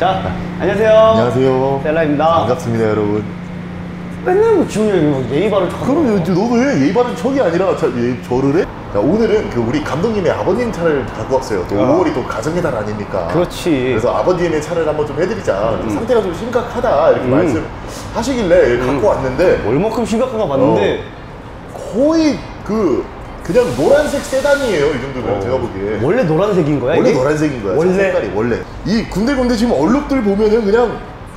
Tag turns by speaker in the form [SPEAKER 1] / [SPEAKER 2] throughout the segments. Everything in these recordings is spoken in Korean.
[SPEAKER 1] 자, 안녕하세요.
[SPEAKER 2] 안녕하세요.
[SPEAKER 1] 셀라입니다.
[SPEAKER 2] 반갑습니다, 여러분.
[SPEAKER 1] 맨날 뭐 지훈이 형이 막 예의 바른 척.
[SPEAKER 2] 그럼 너도 왜 예의 바른 척이 아니라 저를 해? 자, 오늘은 우리 감독님의 아버님 차를 갖고 왔어요. 또 5월이 또 가정의 달 아닙니까?
[SPEAKER 1] 그렇지.
[SPEAKER 2] 그래서 아버님의 차를 한번 좀 해드리자. 상태가 좀 심각하다 이렇게 말씀하시길래 갖고 왔는데
[SPEAKER 1] 얼마큼 심각한가 봤는데
[SPEAKER 2] 거의 그냥 노란색 세단이에요. 이 정도면 제가 보기에.
[SPEAKER 1] 원래 노란색인 거야?
[SPEAKER 2] 원래
[SPEAKER 1] 이게?
[SPEAKER 2] 노란색인 거야.
[SPEAKER 1] 원래?
[SPEAKER 2] 색깔이 원래. 이 군데군데 지금 얼룩들 보면은 그냥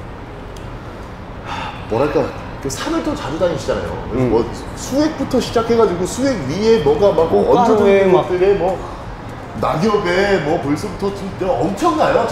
[SPEAKER 2] 뭐랄까 산을 또 자주 다니시잖아요. 그래서 뭐 수액부터 시작해가지고 수액 위에 뭐가 막 얹어져 있는 것들에 뭐 낙엽에 뭐 벌써부터 진짜 엄청나요.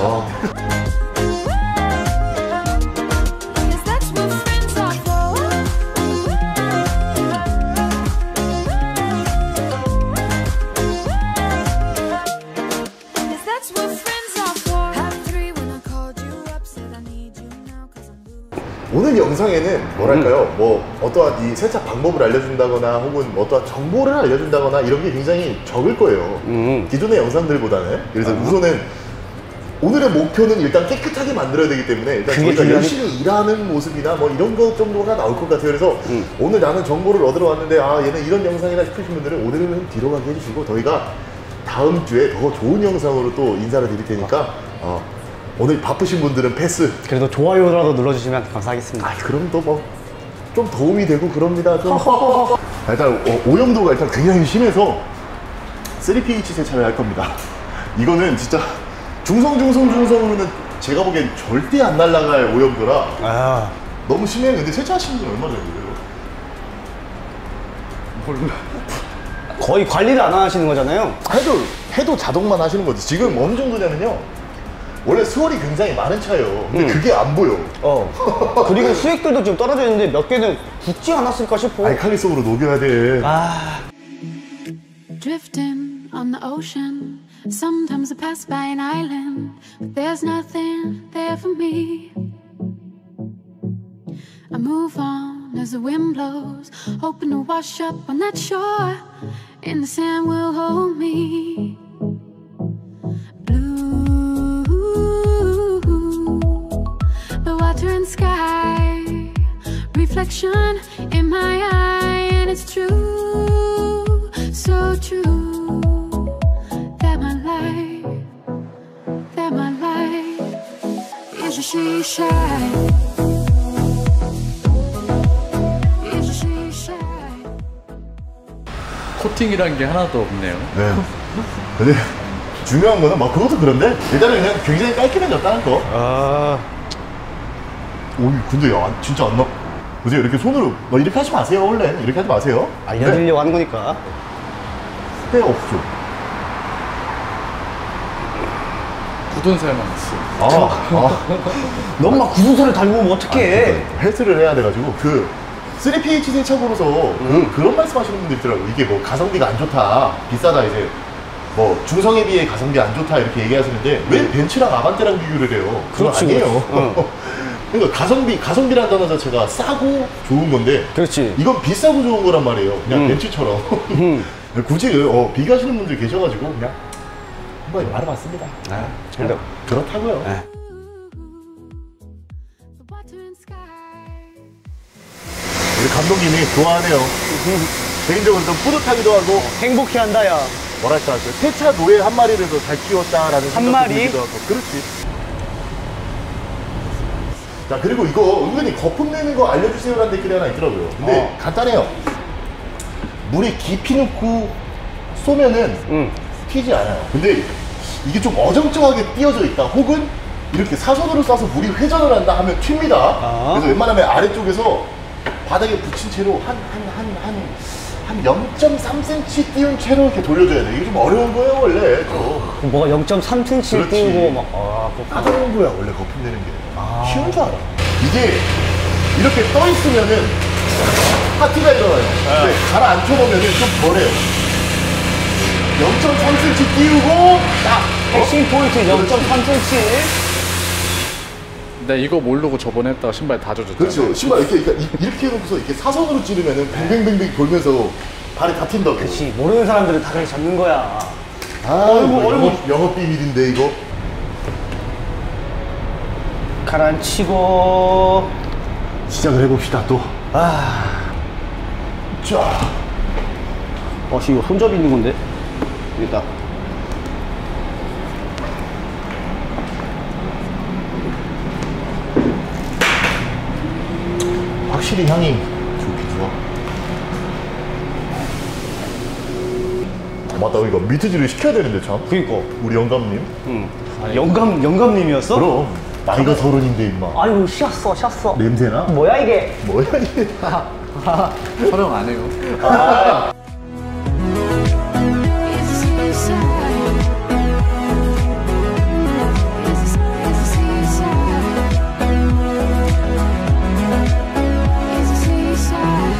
[SPEAKER 2] 오늘 영상에는 뭐랄까요, 뭐 어떠한 이 세차 방법을 알려준다거나 혹은 어떠한 정보를 알려준다거나 이런 게 굉장히 적을 거예요. 기존의 영상들보다는. 그래서 우선은 오늘의 목표는 일단 깨끗하게 만들어야 되기 때문에 일단 저희가 열심히 일하는 모습이나 뭐 이런 것 정도가 나올 것 같아요. 그래서 오늘 나는 정보를 얻으러 왔는데 아 얘는 이런 영상이나 싶으신 분들은 오늘은 뒤로 가게 해주시고 저희가 다음 주에 더 좋은 영상으로 또 인사를 드릴 테니까 오늘 바쁘신 분들은 패스.
[SPEAKER 1] 그래도 좋아요라도 눌러주시면 감사하겠습니다.
[SPEAKER 2] 아, 그럼 또 뭐 좀 도움이 되고 그럽니다. 좀. 일단 오염도가 일단 굉장히 심해서 3pH 세차를 할 겁니다. 이거는 진짜 중성으로는 제가 보기엔 절대 안 날아갈 오염도라 너무 심해요. 근데 세차하시는 분 얼마 정도예요?
[SPEAKER 1] 몰라. 거의 관리를 안 하시는 거잖아요.
[SPEAKER 2] 해도 자동만 하시는 거지. 지금 어느 정도냐면요, 원래 수월이 굉장히 많은 차예요. 근데 그게 안 보여.
[SPEAKER 1] 그리고 수액들도 지금 떨어져 있는데 몇 개는 붙지 않았을까 싶어.
[SPEAKER 2] 알칼리 속으로 녹여야 돼.
[SPEAKER 3] Drifting on the ocean. Sometimes I pass by an island, but there's nothing there for me. I move on as the wind blows, hoping to wash up on that shore, and the sand will hold me. Water and sky, reflection in my eye, and it's true, so true, that my life is a she shine, is a she shine.
[SPEAKER 4] 코팅이란 게 하나도 없네요.
[SPEAKER 2] 네. 근데 중요한 거는 막 그것도 그런데 일단은 그냥 굉장히 깔끔해졌다는 거. 오, 근데 진짜 안 나. 보세요, 이렇게 손으로 막 이렇게 하지 마세요. 원래 이렇게 하지 마세요.
[SPEAKER 1] 알려드리려고 하는 거니까.
[SPEAKER 2] 때 없죠.
[SPEAKER 4] 굳은 살만 있어.
[SPEAKER 1] 너무 막 굳은 살을 달고 오면 어떡해.
[SPEAKER 2] 헬스를 해야 돼가지고 3pH 세차보로서 그런 말씀하시는 분들 있더라고요. 이게 뭐 가성비가 안 좋다, 비싸다, 이제 뭐 중성에 비해 가성비 안 좋다 이렇게 얘기하시는데 왜 벤츠랑 아반떼랑 비교를 해요? 그건 아니에요. 그러니까 가성비라는 단어 자체가 싸고 좋은 건데, 그렇지, 이건 비싸고 좋은 거란 말이에요. 그냥 벤츠처럼. 굳이 비교하시는 분들 계셔가지고 그냥 한번 말해봤습니다. 그냥 그렇다고요. 우리 감독님이 좋아하네요. 개인적으로 좀 뿌듯하기도 하고
[SPEAKER 1] 행복해한다. 야,
[SPEAKER 2] 뭐랄까, 세차 노예 한 마리를 더 잘 키웠다라는 생각도 들기도 하고. 그렇지. 자, 그리고 이거 은근히 거품 내는 거 알려주세요라는 댓글이 하나 있더라고요. 근데 간단해요. 물에 깊이 넣고 쏘면은 튀지 않아요. 근데 이게 좀 어정쩡하게 띄어져 있다, 혹은 이렇게 사선으로 쏴서 물이 회전을 한다 하면 튑니다. 그래서 웬만하면 아래쪽에서 바닥에 붙인 채로 한 0.3cm 띄운 채로 이렇게 돌려줘야 돼. 이게 좀 어려운 거예요, 원래.
[SPEAKER 1] 뭐가 0.3cm 띄우고 막.
[SPEAKER 2] 까다로운 거야, 원래 거품 내는 게. 쉬운 줄 알아. 이게 이렇게 떠 있으면은 파티가 일어나요. 근데 가라앉혀 보면은 좀 덜해요. 0.3cm 띄우고 딱
[SPEAKER 1] 핵심 포인트 0.3cm.
[SPEAKER 4] 나 이거 모르고 저번에 했다가 신발 다 젖었잖아.
[SPEAKER 2] 그렇죠. 신발 이렇게 해놓고서 이렇게 사선으로 찌르면은 뱅뱅뱅뱅 돌면서 발에 다 튄다고.
[SPEAKER 1] 그렇지. 모르는 사람들은 다 그렇게 잡는 거야.
[SPEAKER 2] 아, 얼굴, 뭐, 얼굴. 영업 비밀인데 이거. 자, 그리고 감독님이 좋아하네요. 되게 좋아하는 거. 3pH 세차보로서 굉장히 깔끔해졌다는 거. 그래서
[SPEAKER 1] 가라앉히고.
[SPEAKER 2] 시작을 해봅시다 또. 자,
[SPEAKER 1] 이거 손잡이 있는 건데. 여기다.
[SPEAKER 2] 확실히 향이 좋긴 좋아. 맞다, 이거 미트질을 시켜야 되는데 참.
[SPEAKER 1] 그니까.
[SPEAKER 2] 우리 영감님.
[SPEAKER 1] 응. 영감님이었어?
[SPEAKER 2] 그럼 나이가 30인데 임마.
[SPEAKER 1] 아유, 쉬었어.
[SPEAKER 2] 냄새나?
[SPEAKER 1] 뭐야, 이게?
[SPEAKER 2] 뭐야 이게?
[SPEAKER 4] 촬영 안 해요.
[SPEAKER 3] It's a seaside. It's a seaside. It's a seaside.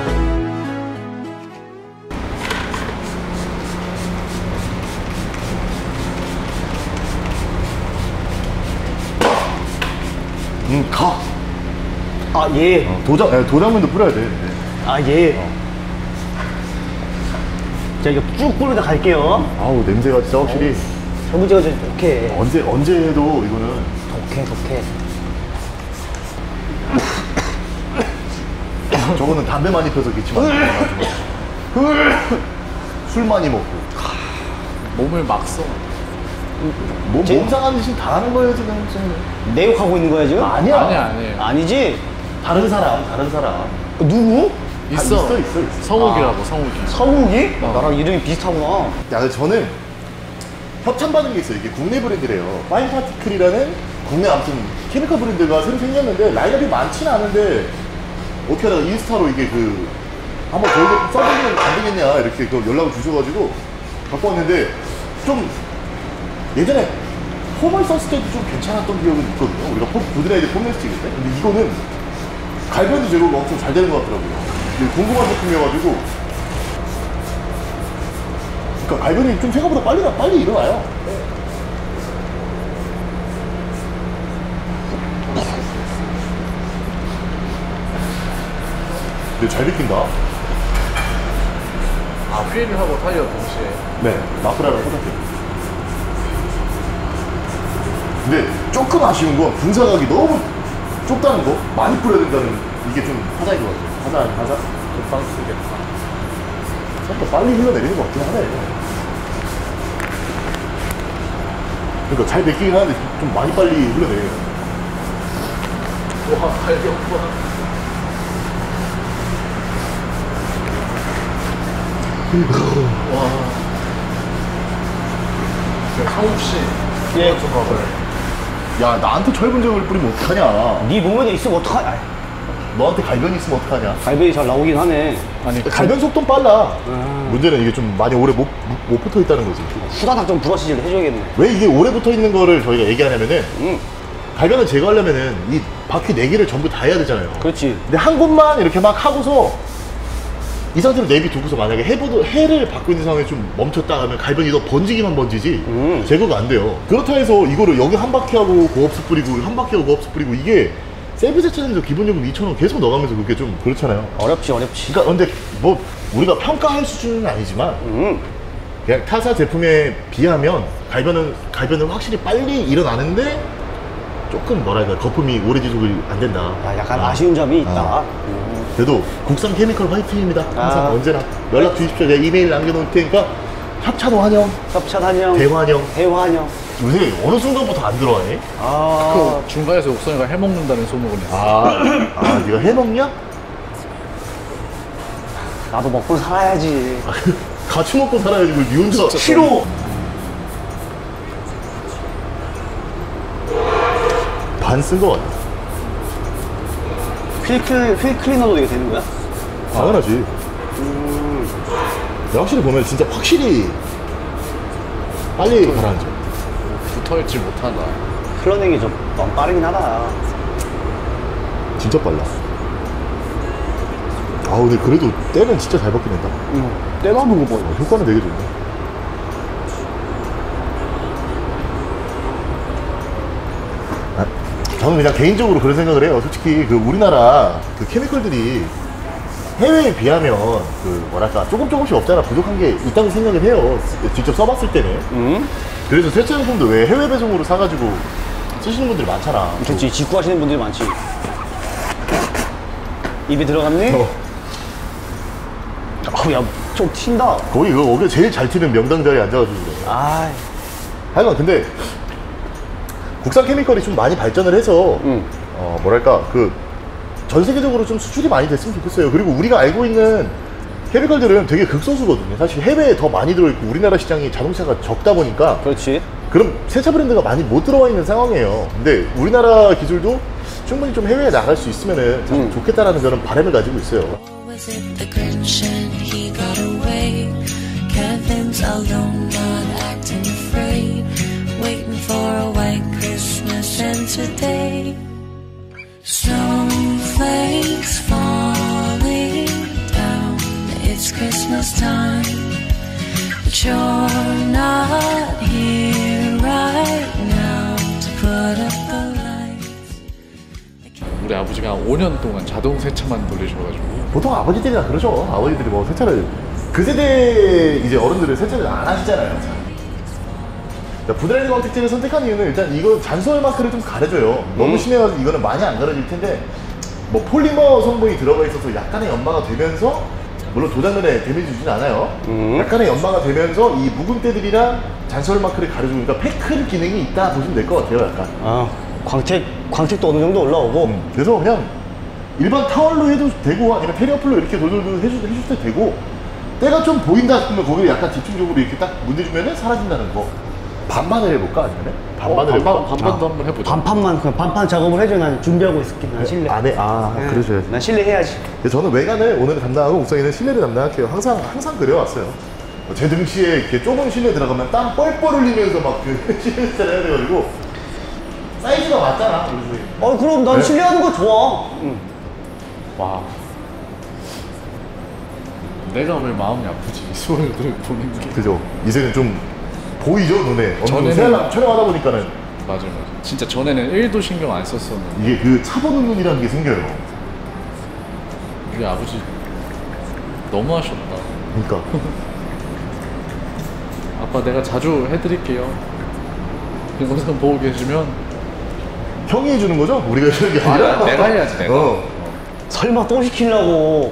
[SPEAKER 2] 가.
[SPEAKER 1] 아, 예.
[SPEAKER 2] 도장면도 뿌려야 돼.
[SPEAKER 1] 아, 예. 자, 이거 쭉 뿌리다 갈게요.
[SPEAKER 2] 아우, 냄새가 진짜 확실히
[SPEAKER 1] 해무제가 좀 독해.
[SPEAKER 2] 언제 해도 이거는.
[SPEAKER 1] 독해.
[SPEAKER 2] 저거는 담배 많이 펴서 기침하는 거야. 술 많이 먹고.
[SPEAKER 4] 몸을 막 써.
[SPEAKER 2] 몸 상하는 짓 다 하는 거예요 지금.
[SPEAKER 1] 내 욕하고 있는 거야, 지금?
[SPEAKER 2] 아니야.
[SPEAKER 4] 아니에요.
[SPEAKER 1] 아니지?
[SPEAKER 2] 다른 사람.
[SPEAKER 1] 누구?
[SPEAKER 4] 있어.
[SPEAKER 2] 있어.
[SPEAKER 4] 성욱이라고, 성욱이.
[SPEAKER 1] 성욱이? 나랑 이름이 비슷하구나.
[SPEAKER 2] 야, 근데 저는 협찬받은 게 있어요. 이게 국내 브랜드래요. 파인 파티클이라는 국내 아무튼 케미컬 브랜드가 새로 생겼는데 라인업이 많지는 않은데 어떻게 하다가 인스타로 이게 한번 저희 제품 써보면 안 되겠냐 이렇게 연락을 주셔가지고 갖고 왔는데 좀 예전에 폼을 썼을 때도 좀 괜찮았던 기억은 있거든요. 우리가 부드레이드 폼 냈을 때. 근데 이거는 갈변도 제거가 엄청 잘 되는 것 같더라고요. 궁금한 제품이어가지고. 그러니까 갈변이 좀 생각보다 빨리 일어나요. 근데 잘 비킨다.
[SPEAKER 4] 아, 휠을 하고 타이어 동시에.
[SPEAKER 2] 네, 마크라랑 똑같아요. 근데 조금 아쉬운 건 분사각이 너무 좁다는 거, 많이 뿌려야 된다는 이게 좀 하자인 것 같아요. 하자.
[SPEAKER 4] 금방 쓰겠다.
[SPEAKER 2] 생각보다 빨리 흘러내리는 것 같긴 하네. 그러니까 잘 베끼긴 하는데 좀 많이 빨리 흘러내려요.
[SPEAKER 4] 와, 갈변 와. 성욱씨.
[SPEAKER 1] 예.
[SPEAKER 2] 야, 나한테 철분제를 뿌리면 어떡하냐.
[SPEAKER 1] 네 몸에 있으면 어떡하냐.
[SPEAKER 2] 너한테 갈변이 있으면 어떡하냐.
[SPEAKER 1] 갈변이 잘 나오긴 하네.
[SPEAKER 4] 아니,
[SPEAKER 2] 갈변 속도는 빨라. 문제는 이게 좀 많이 오래 못 붙어 있다는 거지.
[SPEAKER 1] 후다닥 좀 브러쉬를 해줘야겠네.
[SPEAKER 2] 왜 이게 오래 붙어 있는 거를 저희가 얘기하냐면은 갈변을 제거하려면은 이 바퀴 4개를 전부 다 해야 되잖아요.
[SPEAKER 1] 그렇지.
[SPEAKER 2] 근데 한 곳만 이렇게 막 하고서 이 상태로 내비두고서 만약에 해를 받고 있는 상황에 좀 멈췄다 하면 갈변이 더 번지기만 번지지 제거가 안 돼요. 그렇다 해서 이거를 여기 한 바퀴 하고 고압수 뿌리고 한 바퀴 하고 고압수 뿌리고 이게 세부 세차장에서 기본요금 2,000원 계속 넣어가면서 그게 좀 그렇잖아요.
[SPEAKER 1] 어렵지.
[SPEAKER 2] 그러니까 근데 뭐 우리가 평가할 수준은 아니지만 그냥 타사 제품에 비하면 갈변은 확실히 빨리 일어나는데 조금 뭐랄까 거품이 오래 지속이 안 된다.
[SPEAKER 1] 약간 아쉬운 점이 있다.
[SPEAKER 2] 그래도 국산 케미컬 화이트입니다. 항상 언제나 연락 주십시오. 제가 이메일 남겨놓을 테니까 협찬 환영,
[SPEAKER 1] 협찬 환영.
[SPEAKER 2] 대환영.
[SPEAKER 1] 대환영.
[SPEAKER 2] 요새 어느 순간부터 안 들어와네.
[SPEAKER 1] 아.
[SPEAKER 4] 그 중간에서 옥선이가 해먹는다는 소문을 했어.
[SPEAKER 2] 네가 해먹냐?
[SPEAKER 1] 나도 먹고 살아야지.
[SPEAKER 2] 같이 먹고 살아야지 뭘 니 혼자.
[SPEAKER 1] 싫어.
[SPEAKER 2] 반 쓴 거 같아.
[SPEAKER 1] 휠 클리너도 되게 되는 거야?
[SPEAKER 2] 당연하지. 근데 확실히 보면 진짜 확실히 빨리 가라앉아.
[SPEAKER 4] 붙어있지 못하다.
[SPEAKER 1] 흘러내는 게 좀 너무 빠르긴 하다.
[SPEAKER 2] 진짜 빨라. 근데 그래도 때는 진짜 잘 바뀌는다.
[SPEAKER 1] 떼나는 거 봐.
[SPEAKER 2] 효과는 되게 좋네. 저는 그냥 개인적으로 그런 생각을 해요. 솔직히 우리나라 케미컬들이 해외에 비하면 뭐랄까 조금씩 없잖아. 부족한 게 있다고 생각을 해요. 직접 써봤을 때는. 그래서 세차용품도 왜 해외 배송으로 사가지고 쓰시는 분들이 많잖아.
[SPEAKER 1] 그렇지, 직구하시는 분들이 많지. 입에 들어갔네? 야, 좀 튄다.
[SPEAKER 2] 거의 이거 오히려 제일 잘 튀는 명당 자리에 앉아가지고 그래.
[SPEAKER 1] 아,
[SPEAKER 2] 하여간 근데 국산 케미컬이 좀 많이 발전을 해서 뭐랄까 그 전 세계적으로 좀 수출이 많이 됐으면 좋겠어요. 그리고 우리가 알고 있는 케미컬들은 되게 극소수거든요. 사실 해외에 더 많이 들어있고 우리나라 시장이 자동차가 적다 보니까
[SPEAKER 1] 그렇지.
[SPEAKER 2] 그럼 세차 브랜드가 많이 못 들어와 있는 상황이에요. 근데 우리나라 기술도 충분히 좀 해외에 나갈 수 있으면은 참 좋겠다라는 그런 바람을 가지고 있어요.
[SPEAKER 5] Was it the Grinch and he got away? Kevin's alone, not acting afraid, waiting for a white Christmas. And today, snowflakes falling down. It's Christmas time, but you're not here right now to put up the lights.
[SPEAKER 4] 우리 아버지가 한 5년 동안 자동 세차만 돌리셔가지고
[SPEAKER 2] 보통 아버지들이나 그러죠. 아버지들이 뭐 세차를 그 세대 이제 어른들은 세차를 안 하시잖아요. 자, 부드레드 광택제를 선택한 이유는 일단 이거 잔소열 마크를 좀 가려줘요. 너무 심해가지고 이거는 많이 안 가려질 텐데 뭐 폴리머 성분이 들어가 있어서 약간의 연마가 되면서 물론 도장면에 데미지 주진 않아요. 약간의 연마가 되면서 이 묵은때들이랑 잔소열 마크를 가려주니까 패클 기능이 있다 보시면 될 것 같아요. 약간.
[SPEAKER 1] 아, 광택도 어느 정도 올라오고.
[SPEAKER 2] 그래서 그냥 일반 타월로 해도 되고 아니면 테리어플로 이렇게 돌돌돌 해줄 때 되고 때가 좀 보인다 싶으면 거기를 약간 집중적으로 이렇게 딱 문대주면은 사라진다는 거. 반반을 해볼까 아니면? 반반을 해볼까?
[SPEAKER 4] 반반도 한번 해보자.
[SPEAKER 1] 반판만, 그냥 반판 작업을 해줘. 난 준비하고 있을게. 난 실내.
[SPEAKER 2] 안 해? 아, 그러셔야지.
[SPEAKER 1] 난 실내 해야지.
[SPEAKER 2] 저는 외관을 오늘 담당하고 옥상에는 실내를 담당할게요. 항상 그래왔어요. 제 등치에 이렇게 좁은 실내 들어가면 땀 뻘뻘 흘리면서 막 그 실내 스타일 해야 돼가지고 사이즈가 맞잖아. 그래서
[SPEAKER 1] 그럼 난
[SPEAKER 2] 네.
[SPEAKER 1] 실내 하는 거 좋아.
[SPEAKER 4] 와. 내가 왜 마음이 아프지? 수월을 보는 게.
[SPEAKER 2] 그죠. 이제는 좀 보이죠 눈에.
[SPEAKER 4] 전에는-
[SPEAKER 2] 새알람 촬영하다 보니까는
[SPEAKER 4] 맞아. 진짜 전에는 1도 신경 안 썼었는데
[SPEAKER 2] 이게 그 차보는 눈이라는 게 생겨요.
[SPEAKER 4] 우리 아버지 너무 하셨다.
[SPEAKER 2] 그러니까
[SPEAKER 4] 아빠 내가 자주 해드릴게요. 영상 보고 계시면
[SPEAKER 2] 형이 해주는 거죠? 우리가 해주는 게 아니라.
[SPEAKER 4] 내가 해야지 내가.
[SPEAKER 1] 설마 또 시키려고.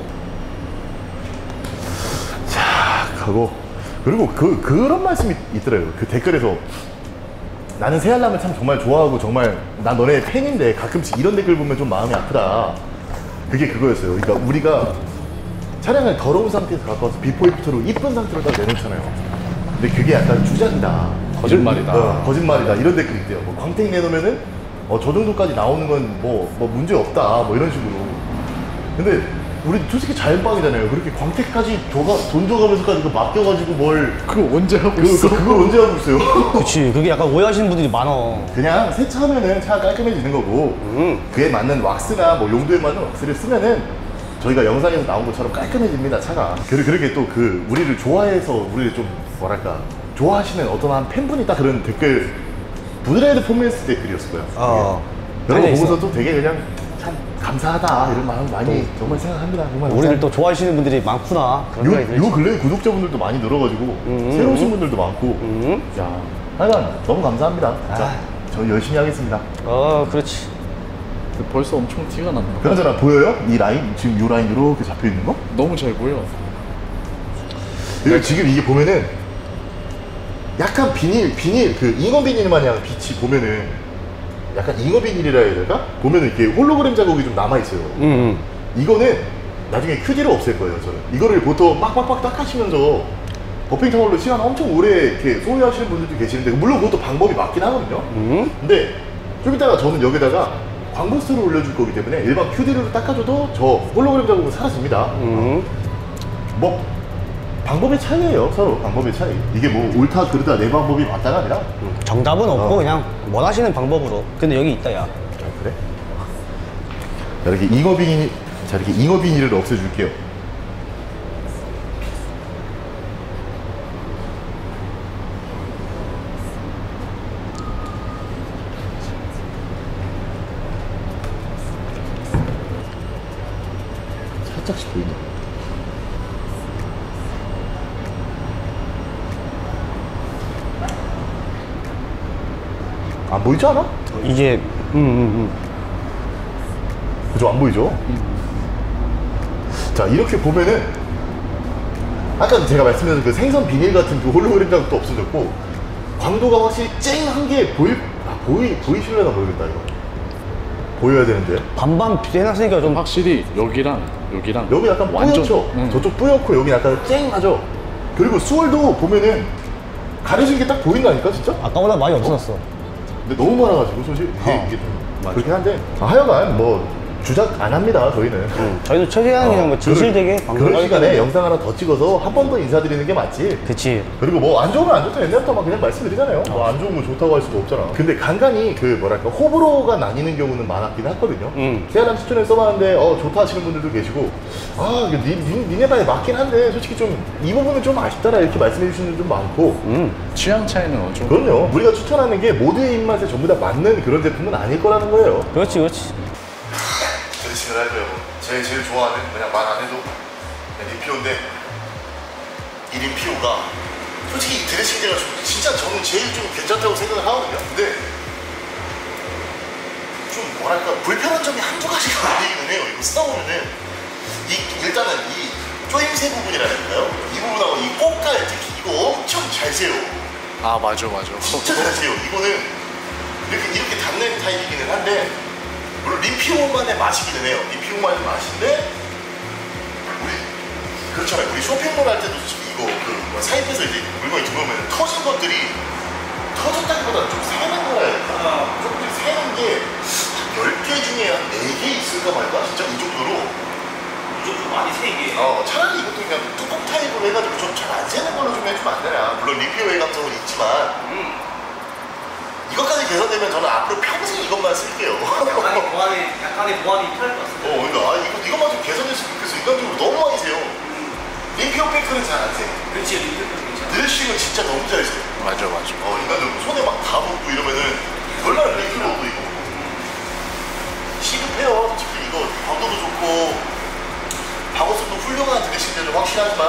[SPEAKER 2] 하고 그리고 그런 말씀이 있더라고요. 그 댓글에서 나는 새알람을 참 정말 좋아하고 정말 난 너네 팬인데 가끔씩 이런 댓글 보면 좀 마음이 아프다. 그게 그거였어요. 그러니까 우리가 차량을 더러운 상태에서 갖고 와서 비포 애프터로 이쁜 상태로 딱 내놓잖아요. 근데 그게 약간 주작이다.
[SPEAKER 4] 거짓말이다.
[SPEAKER 2] 거짓말이다. 이런 댓글이 있대요. 뭐 광택 내놓으면은 저 정도까지 나오는 건 뭐 문제 없다. 뭐 이런 식으로. 근데 우리 솔직히 자연빵이잖아요. 그렇게 광택까지 돈 줘가면서까지 그거 맡겨가지고 뭘
[SPEAKER 4] 그거 언제 하고 있어?
[SPEAKER 2] 그걸 언제 하고 있어요?
[SPEAKER 1] 그치, 그게 약간 오해하시는 분들이 많아.
[SPEAKER 2] 그냥 세차하면은 차가 깔끔해지는 거고 그에 맞는 왁스나 뭐 용도에 맞는 왁스를 쓰면은 저희가 영상에서 나온 것처럼 깔끔해집니다 차가. 그렇게 또 그 우리를 좋아해서 우리를 좀 뭐랄까 좋아하시는 어떤 한 팬분이 딱 그런 댓글 부드레드 포메스 댓글이었을 거예요. 그런 거 보고서 또 되게 그냥 참 감사하다 이런 마음 많이 정말 생각합니다. 정말
[SPEAKER 1] 우리를 또 좋아하시는 분들이 많구나. 그런 생각이 들지.
[SPEAKER 2] 요 근래에 구독자분들도 많이 늘어가지고 새로 오신 분들도 많고 야 하여간 너무 감사합니다. 자, 저 열심히 하겠습니다.
[SPEAKER 1] 그렇지.
[SPEAKER 4] 벌써 엄청 티가 난다.
[SPEAKER 2] 그나저나 보여요? 이 라인 지금 요 라인 이렇게 잡혀 있는 거?
[SPEAKER 4] 너무 잘 보여.
[SPEAKER 2] 그리고 지금 이게 보면은 약간 비닐 그 잉어 비닐 마냥 빛이 보면은 약간 잉어 비닐이라 해야 될까? 보면은 이렇게 홀로그램 자국이 좀 남아 있어요. 이거는 나중에 큐디로 없앨 거예요. 저는 이거를 보통 빡빡빡 닦아시면서 버핑 타월로 시간 엄청 오래 이렇게 소유하시는 분들도 계시는데 물론 그것도 방법이 맞긴 하거든요. 근데 좀 이따가 저는 여기다가 광고스를 올려줄 거기 때문에 일반 큐디로 닦아줘도 저 홀로그램 자국은 사라집니다. 뭐 방법의 차이예요. 서로 방법의 차이. 이게 뭐 옳다 그르다 내 방법이 맞다가 아니라
[SPEAKER 1] 정답은 없고 그냥 원하시는 방법으로. 근데 여기 있다, 야.
[SPEAKER 2] 그래? 자, 이렇게 잉어 비닐을 없애줄게요. 살짝씩 보인다. 안 보이지 않아?
[SPEAKER 1] 이게
[SPEAKER 2] 그죠? 안 보이죠? 자, 이렇게 보면은 아까 제가 말씀드린 그 생선 비닐 같은 그 홀로그램 자국도 없어졌고 광도가 확실히 쨍한 게 보이실려나 모르겠다. 이거 보여야 되는데
[SPEAKER 1] 반반 해놨으니까 좀
[SPEAKER 4] 확실히 여기랑
[SPEAKER 2] 여기 약간
[SPEAKER 4] 완전
[SPEAKER 2] 뿌옇죠? 저쪽 뿌옇고 여기 약간 쨍하죠? 그리고 수월도 보면은 가려진 게 딱 보인다니까 진짜?
[SPEAKER 1] 아까보다 많이 없어졌어.
[SPEAKER 2] 근데 너무 많아가지고 사실 이게 좀 그렇긴 한데 하여간 뭐 주작 안 합니다 저희는.
[SPEAKER 1] 저희는 최대한 그냥 뭐 진실되게
[SPEAKER 2] 그런 시간에 영상 하나 더 찍어서 한 번 더 인사드리는 게 맞지.
[SPEAKER 1] 그치.
[SPEAKER 2] 그리고 뭐 안 좋으면 안 좋다 옛날부터 막 그냥 말씀드리잖아요. 뭐 안 좋은 거 좋다고 할 수도 없잖아. 근데 간간히 그 뭐랄까 호불호가 나뉘는 경우는 많았긴 하거든요. 세아람 추천을 써봤는데 좋다 하시는 분들도 계시고 아 이거 니네 말에 맞긴 한데 솔직히 좀 이 부분은 좀 아쉽더라 이렇게 말씀해 주시는 분들 좀 많고
[SPEAKER 4] 취향 차이는 어쩌고.
[SPEAKER 2] 그럼요. 우리가 추천하는 게 모두의 입맛에 전부 다 맞는 그런 제품은 아닐 거라는 거예요.
[SPEAKER 1] 그렇지 그렇지.
[SPEAKER 2] 드레싱을 할 거예요. 제일 좋아하는 그냥 말 안 해도 리피오인데 이 리피오가 솔직히 이 드레싱제가 좀 진짜 저는 제일 좀 괜찮다고 생각을 하거든요. 근데 좀 뭐랄까 불편한 점이 한두 가지가 아니기는 해요. 이거 쓰다 보면은 일단은 이 쪼임새 부분이라는가요? 이 부분하고 이 꽃갈 특히 이거 엄청 잘 세요.
[SPEAKER 4] 아 맞아.
[SPEAKER 2] 진짜 잘 세요. 이거는 이렇게 닿는 타입이기는 한데 물론 리피오만의 맛이기는 해요. 리피오만의 맛인데 그렇잖아요. 우리 쇼핑몰 할 때도 이거 그 사입해서 이제 물건이 들어오면 터진 것들이 터졌다기보다는 좀 새는 거야. 조금 새는 게 10개 중에 한 4개 있을까 말까? 진짜 이 정도로
[SPEAKER 6] 이 정도 많이 세게.
[SPEAKER 2] 차라리 이것도 그냥 뚜껑 타입으로 해가지고 좀 잘 안 새는 걸로 좀 해주면 안 되나. 물론 리피오의 감성은 있지만 이것까지 개선되면 저는 앞으로 평생 이것만 쓸게요.
[SPEAKER 6] 약간의 보완이 필요할 것 같습니다.
[SPEAKER 2] 그러니까 이것만 좀 개선했으면 좋겠어. 인간적으로 너무 많이 세요. 리피오 팩트는 잘 안 세.
[SPEAKER 6] 그렇지, 리필도 괜찮아.
[SPEAKER 2] 드레싱은 진짜 너무 잘 세.
[SPEAKER 4] 맞아.
[SPEAKER 2] 인간적으로 손에 막 다 묻고 이러면은 얼마나 리피오도 이거 시급해요. 솔직히 이거 광도도 좋고 방어성도 훌륭한 드레싱제는 확실하지만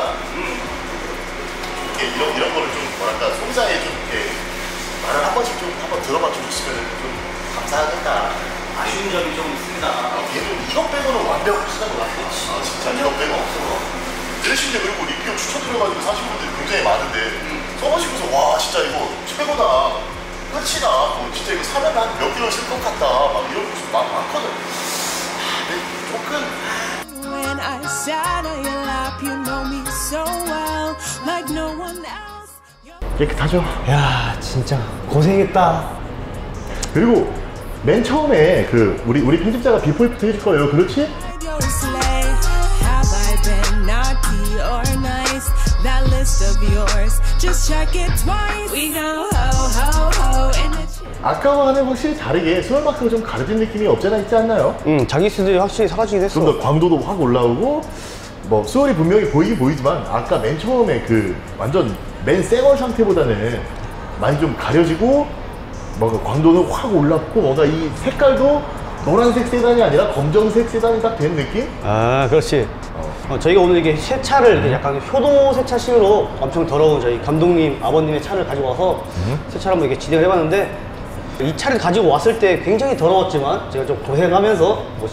[SPEAKER 2] 이런 거를 좀 뭐랄까 송사에 좀 이렇게 말을 한 번씩 좀 한번 들어봐 주셨으면 좀 감사하겠다.
[SPEAKER 6] 아쉬운 점이 좀 있습니다.
[SPEAKER 2] 얘는 이것 빼고는 완벽하시다 것 같아. 진짜 이것 빼고 없어. 드레싱제 그리고 리피오 추천드려가지고 사신 분들이 굉장히 많은데 써보시면서 와 진짜 이거 최고다. 끝이다. 뭐 진짜 이거 사면 한 몇 개월 쓸 것 같다. 막 이런 분들 많거든. 근데 조금
[SPEAKER 7] When I sat on your lap, you know me so well, like no one else.
[SPEAKER 2] 깨끗하죠?
[SPEAKER 1] 야 진짜 고생했다.
[SPEAKER 2] 그리고 맨 처음에 그 우리 편집자가 비포 애프터 해줄 거예요. 그렇지?
[SPEAKER 7] Your sleigh, have I been naughty or nice? That list of yours, just check it twice. We go ho ho ho in the
[SPEAKER 2] 아까와는 확실히 다르게 수월마크가 좀 가려진 느낌이 없잖아 있지 않나요?
[SPEAKER 1] 자기 수들이 확실히 사라지긴 했어.
[SPEAKER 2] 좀 더 광도도 확 올라오고 뭐 수월이 분명히 보이긴 보이지만 아까 맨 처음에 그 완전 맨 쌩얼 상태보다는 많이 좀 가려지고 뭔가 광도는 확 올랐고 뭔가 이 색깔도 노란색 세단이 아니라 검정색 세단이 딱 된 느낌?
[SPEAKER 1] 아 그렇지. 저희가 오늘 이게 세차를 이렇게 약간 효도 세차식으로 엄청 더러운 저희 감독님 아버님의 차를 가지고 와서 세차를 한번 이렇게 진행을 해봤는데 이 차를 가지고 왔을 때 굉장히 더러웠지만 제가 좀 고생하면서 뭐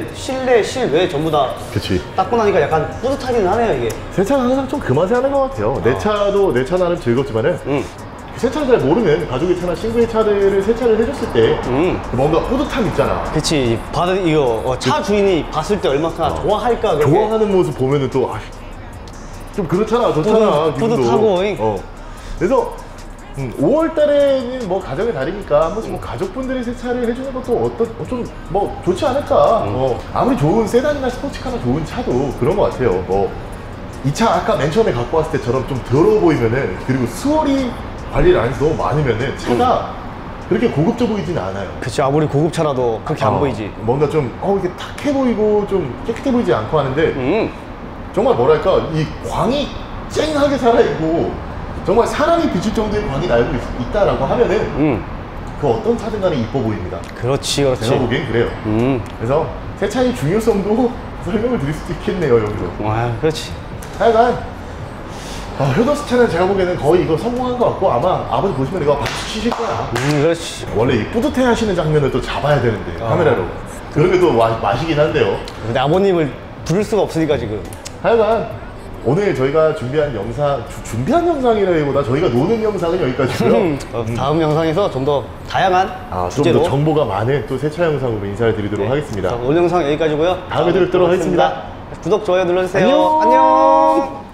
[SPEAKER 1] 실외 전부 다
[SPEAKER 2] 그치.
[SPEAKER 1] 닦고 나니까 약간 뿌듯하기는 하네요 이게.
[SPEAKER 2] 세차는 항상 좀 그 맛에 하는 것 같아요. 내 차도 내 차 나름 즐겁지만은 세차를 잘 모르는 가족의 차나 친구의 차들을 세차를 해줬을 때 뭔가 뿌듯함 있잖아.
[SPEAKER 1] 그치. 받은 이거 차 주인이 봤을 때 얼마나 좋아할까. 그게.
[SPEAKER 2] 좋아하는 모습 보면은 또 좀 그렇잖아, 좋잖아. 기분도.
[SPEAKER 1] 뿌듯하고.
[SPEAKER 2] 그래서 5월 달에는 뭐 가정이 다르니까 한 번씩 뭐 가족분들이 세차를 해주는 것도 좀 뭐 좋지 않을까. 아무리 좋은 세단이나 스포츠카나 좋은 차도 그런 것 같아요. 뭐 이 차 아까 맨 처음에 갖고 왔을 때처럼 좀 더러워 보이면은 그리고 수월이 관리를 안 해서 너무 많으면은 차가 그렇게 고급져 보이지는 않아요.
[SPEAKER 1] 그치. 아무리 고급차라도 그렇게 안 보이지.
[SPEAKER 2] 뭔가 좀 이게 탁해 보이고 좀 깨끗해 보이지 않고 하는데 정말 뭐랄까 이 광이 쨍하게 살아있고 정말 사람이 비칠 정도의 광이 날고 있다라고 하면은 그 어떤 차든 간에 이뻐 보입니다.
[SPEAKER 1] 그렇지 그렇지.
[SPEAKER 2] 제가 보기엔 그래요. 그래서 세차의 중요성도 설명을 드릴 수도 있겠네요 여기서.
[SPEAKER 1] 와 그렇지.
[SPEAKER 2] 하여간 효도 세차는 제가 보기에는 거의 이거 성공한 것 같고 아마 아버지 보시면 이거 박수 치실 거야.
[SPEAKER 1] 그렇지.
[SPEAKER 2] 원래 이 뿌듯해 하시는 장면을 또 잡아야 되는데 카메라로 그런 게 또 맛이긴 한데요.
[SPEAKER 1] 근데 아버님을 부를 수가 없으니까 지금.
[SPEAKER 2] 하여간 오늘 저희가 준비한 영상 준비한 영상이라기보다 저희가 노는 영상은 여기까지고요.
[SPEAKER 1] 다음 영상에서 좀 더 다양한
[SPEAKER 2] 좀
[SPEAKER 1] 주제로
[SPEAKER 2] 더 정보가 많은 또 세차 영상으로 인사를 드리도록 하겠습니다.
[SPEAKER 1] 오늘 영상 여기까지고요.
[SPEAKER 2] 다음에 뵙도록 하겠습니다.
[SPEAKER 1] 구독, 좋아요 눌러주세요. 안녕.